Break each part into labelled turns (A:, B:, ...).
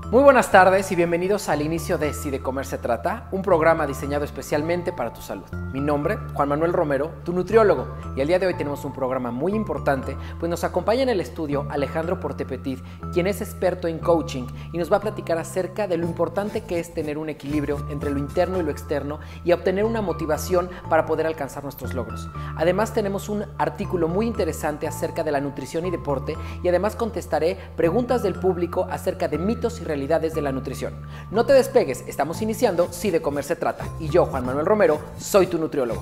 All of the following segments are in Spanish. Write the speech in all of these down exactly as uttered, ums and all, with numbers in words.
A: Muy buenas tardes y bienvenidos al inicio de Si de Comer se trata, un programa diseñado especialmente para tu salud. Mi nombre, Juan Manuel Romero, tu nutriólogo, y el día de hoy tenemos un programa muy importante, pues nos acompaña en el estudio Alejandro Portepetit, quien es experto en coaching y nos va a platicar acerca de lo importante que es tener un equilibrio entre lo interno y lo externo y obtener una motivación para poder alcanzar nuestros logros. Además tenemos un artículo muy interesante acerca de la nutrición y deporte y además contestaré preguntas del público acerca de mitos y realidades de la nutrición. No te despegues, estamos iniciando Si de Comer se trata y yo, Juan Manuel Romero, soy tu nutriólogo.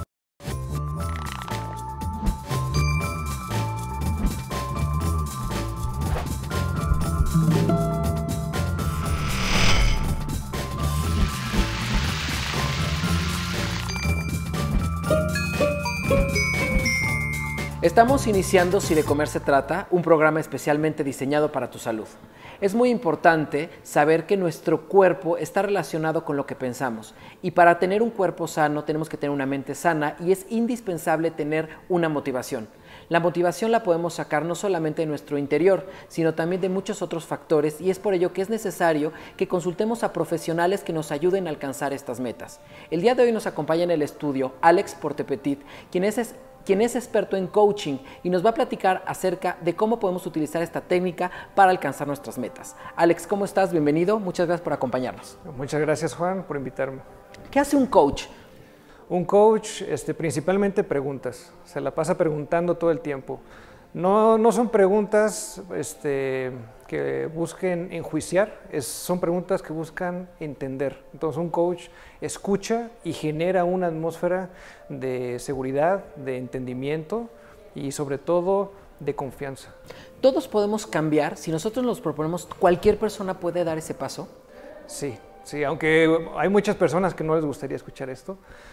A: Estamos iniciando Si de Comer se trata, un programa especialmente diseñado para tu salud. Es muy importante saber que nuestro cuerpo está relacionado con lo que pensamos y para tener un cuerpo sano tenemos que tener una mente sana y es indispensable tener una motivación. La motivación la podemos sacar no solamente de nuestro interior, sino también de muchos otros factores y es por ello que es necesario que consultemos a profesionales que nos ayuden a alcanzar estas metas. El día de hoy nos acompaña en el estudio Alex Portepetit, quien es quien es experto en coaching y nos va a platicar acerca de cómo podemos utilizar esta técnica para alcanzar nuestras metas. Alex, ¿cómo estás? Bienvenido. Muchas gracias por acompañarnos.
B: Muchas gracias, Juan, por invitarme.
A: ¿Qué hace un coach?
B: Un coach, este, principalmente preguntas. Se la pasa preguntando todo el tiempo. No, no son preguntas este, que busquen enjuiciar, es, son preguntas que buscan entender. Entonces un coach escucha y genera una atmósfera de seguridad, de entendimiento y sobre todo de confianza.
A: ¿Todos podemos cambiar? Si nosotros nos proponemos, ¿cualquier persona puede dar ese paso?
B: Sí, sí, aunque hay muchas personas que no les gustaría escuchar esto.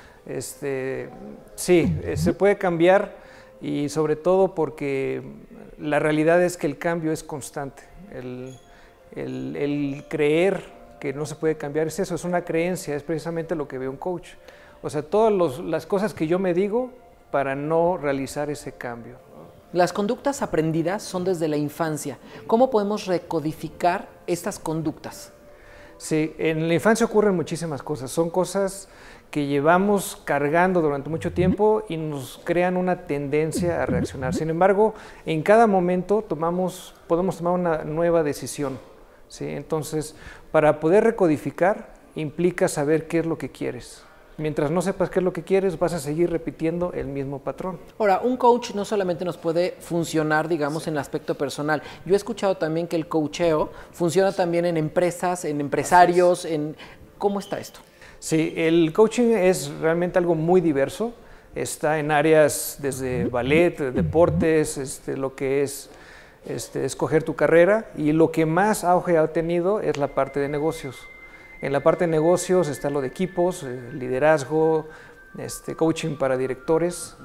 B: Este, sí, se puede cambiar. Y sobre todo porque la realidad es que el cambio es constante. El, el, el creer que no se puede cambiar es eso, es una creencia, es precisamente lo que ve un coach. O sea, todas los, las cosas que yo me digo para no realizar ese cambio.
A: Las conductas aprendidas son desde la infancia. ¿Cómo podemos recodificar estas conductas?
B: Sí, en la infancia ocurren muchísimas cosas, son cosas que llevamos cargando durante mucho tiempo y nos crean una tendencia a reaccionar. Sin embargo, en cada momento tomamos, podemos tomar una nueva decisión, ¿sí? Entonces, para poder recodificar implica saber qué es lo que quieres. Mientras no sepas qué es lo que quieres, vas a seguir repitiendo el mismo patrón.
A: Ahora, un coach no solamente nos puede funcionar, digamos, sí, en el aspecto personal. Yo he escuchado también que el coacheo funciona también en empresas, en empresarios, en... ¿Cómo está esto?
B: Sí, el coaching es realmente algo muy diverso. Está en áreas desde ballet, deportes, este, lo que es este, escoger tu carrera, y lo que más auge ha tenido es la parte de negocios. En la parte de negocios está lo de equipos, eh, liderazgo, este, coaching para directores,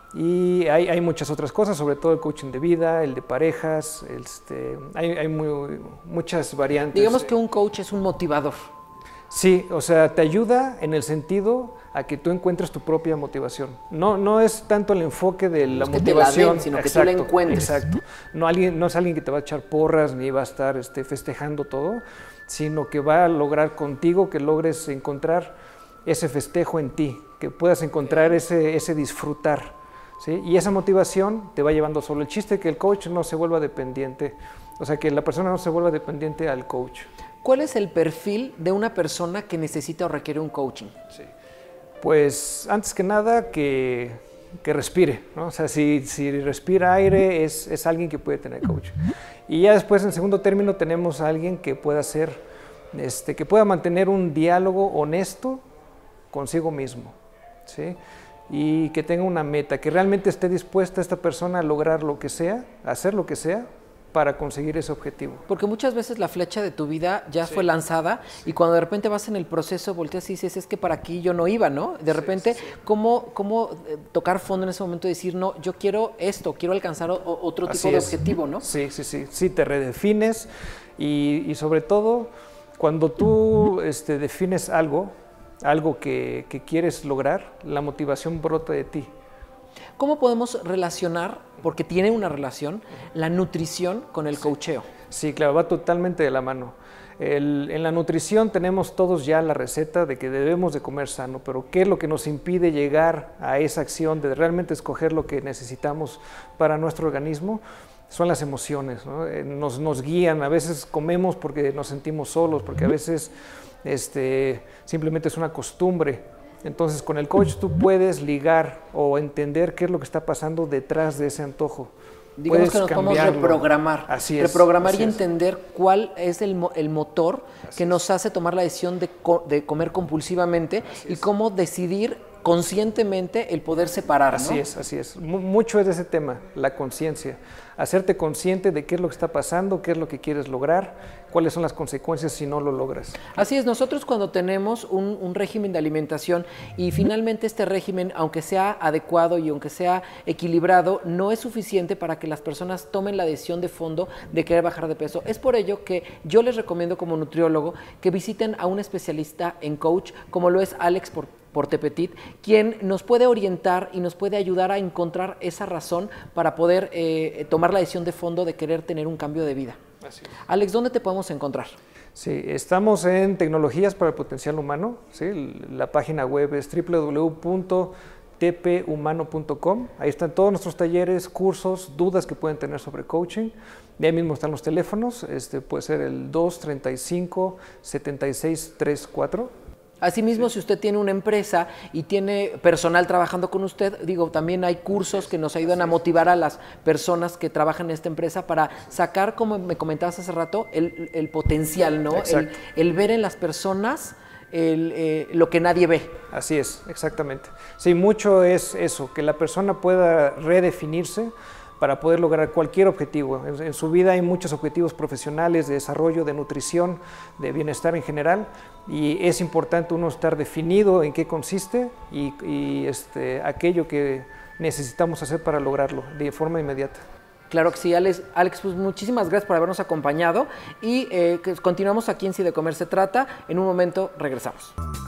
B: y hay, hay muchas otras cosas, sobre todo el coaching de vida, el de parejas, este, hay, hay muy, muchas variantes.
A: Digamos que un coach es un motivador.
B: Sí, o sea, te ayuda en el sentido a que tú encuentres tu propia motivación. No, no es tanto el enfoque de la
A: no es
B: motivación,
A: que te la den, sino
B: exacto,
A: que tú la encuentres.
B: Exacto. No, alguien, no es alguien que te va a echar porras ni va a estar este, festejando todo, sino que va a lograr contigo que logres encontrar ese festejo en ti, que puedas encontrar ese, ese disfrutar, ¿sí? Y esa motivación te va llevando solo. El chiste es que el coach no se vuelva dependiente, o sea, que la persona no se vuelva dependiente al coach.
A: ¿Cuál es el perfil de una persona que necesita o requiere un coaching?
B: Sí. Pues antes que nada que, que respire, ¿no? O sea, si, si respira aire es, es alguien que puede tener coaching. Y ya después, en segundo término, tenemos a alguien que pueda ser, este, que pueda mantener un diálogo honesto consigo mismo, ¿sí? Y que tenga una meta, que realmente esté dispuesta esta persona a lograr lo que sea, a hacer lo que sea, para conseguir ese objetivo.
A: Porque muchas veces la flecha de tu vida ya sí. fue lanzada sí. y cuando de repente vas en el proceso volteas y dices, es que para aquí yo no iba, ¿no? De repente, sí, sí, sí. ¿cómo, cómo tocar fondo en ese momento y decir, no, yo quiero esto, quiero alcanzar o, otro tipo Así de es. objetivo, ¿no?
B: Sí, sí, sí, sí, te redefines y, y sobre todo cuando tú este, defines algo, algo que, que quieres lograr, la motivación brota de ti.
A: ¿Cómo podemos relacionar, porque tiene una relación, la nutrición con el coacheo?
B: Sí, claro, va totalmente de la mano. El, en la nutrición tenemos todos ya la receta de que debemos de comer sano, pero ¿qué es lo que nos impide llegar a esa acción de realmente escoger lo que necesitamos para nuestro organismo? Son las emociones, ¿no? Eh, nos, nos guían, a veces comemos porque nos sentimos solos, porque a veces este, simplemente es una costumbre. Entonces con el coach tú puedes ligar o entender qué es lo que está pasando detrás de ese antojo.
A: Digamos que nos podemos reprogramar,
B: así es,
A: reprogramar
B: así
A: y
B: es.
A: entender cuál es el, mo el motor así que nos es. hace tomar la decisión de, co de comer compulsivamente así y es. cómo decidir conscientemente el poder separar, ¿no?
B: Así es, así es. M mucho es de ese tema, la conciencia. Hacerte consciente de qué es lo que está pasando, qué es lo que quieres lograr, cuáles son las consecuencias si no lo logras.
A: Así es, nosotros cuando tenemos un, un régimen de alimentación y finalmente este régimen, aunque sea adecuado y aunque sea equilibrado, no es suficiente para que las personas tomen la decisión de fondo de querer bajar de peso. Es por ello que yo les recomiendo como nutriólogo que visiten a un especialista en coach, como lo es Alex por Portepetit, quien nos puede orientar y nos puede ayudar a encontrar esa razón para poder eh, tomar la decisión de fondo de querer tener un cambio de vida. Así es. Alex, ¿dónde te podemos encontrar?
B: Sí, estamos en Tecnologías para el Potencial Humano, ¿sí? La página web es w w w punto t p humano punto com. Ahí están todos nuestros talleres, cursos, dudas que pueden tener sobre coaching. Y ahí mismo están los teléfonos, este puede ser el dos treinta y cinco, setenta y seis treinta y cuatro.
A: Asimismo, sí. Si usted tiene una empresa y tiene personal trabajando con usted, digo, también hay cursos que nos ayudan a motivar a las personas que trabajan en esta empresa para sacar, como me comentabas hace rato, el, el potencial, ¿no? El, el ver en las personas el, eh, lo que nadie ve.
B: Así es, exactamente. Sí, mucho es eso, que la persona pueda redefinirse para poder lograr cualquier objetivo. En, en su vida hay muchos objetivos profesionales, de desarrollo, de nutrición, de bienestar en general, y es importante uno estar definido en qué consiste y, y este, aquello que necesitamos hacer para lograrlo de forma inmediata.
A: Claro que sí, Alex, Alex, pues muchísimas gracias por habernos acompañado y eh, que continuamos aquí en Si de Comer se trata. En un momento regresamos.